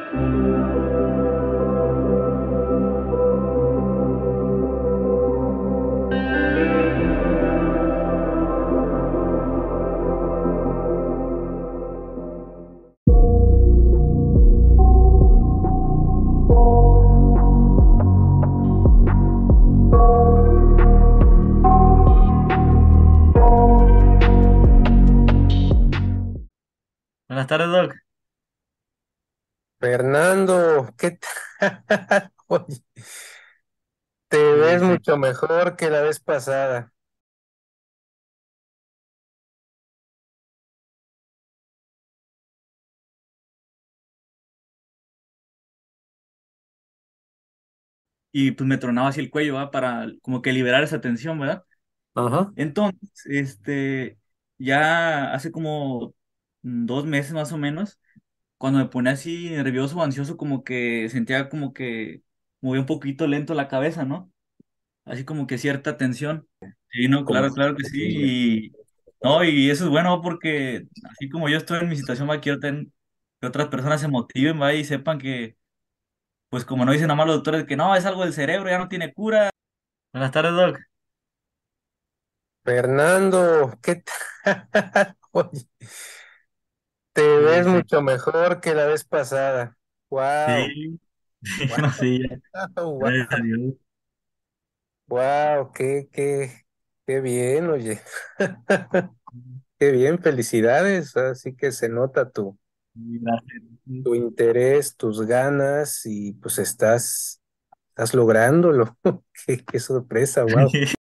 Buenas tardes, Doc. Fernando, ¿qué tal? Oye, te ves Sí. mucho mejor que la vez pasada. Y pues me tronaba así el cuello, ¿va? Para como que liberar esa tensión, ¿verdad? Ajá. Entonces, ya hace como 2 meses más o menos, cuando me ponía así nervioso o ansioso, como que sentía como que movía un poquito lento la cabeza, ¿no? Así como que cierta tensión. Sí, no, Como claro, claro que sí. No, y eso es bueno porque así como yo estoy en mi situación, va, quiero que otras personas se motiven, va, y sepan que, pues como no dicen nada más los doctores, que no, es algo del cerebro, ya no tiene cura. Buenas tardes, Doc. Fernando, ¿qué tal? Oye, te Sí, ves sí. mucho mejor que la vez pasada. Wow, Sí, wow, no, sí, ya. wow, Gracias a Dios. wow, qué bien, oye. Qué bien, felicidades. Así que se nota Sí, gracias. tu interés, tus ganas y pues estás lográndolo. Qué sorpresa, wow.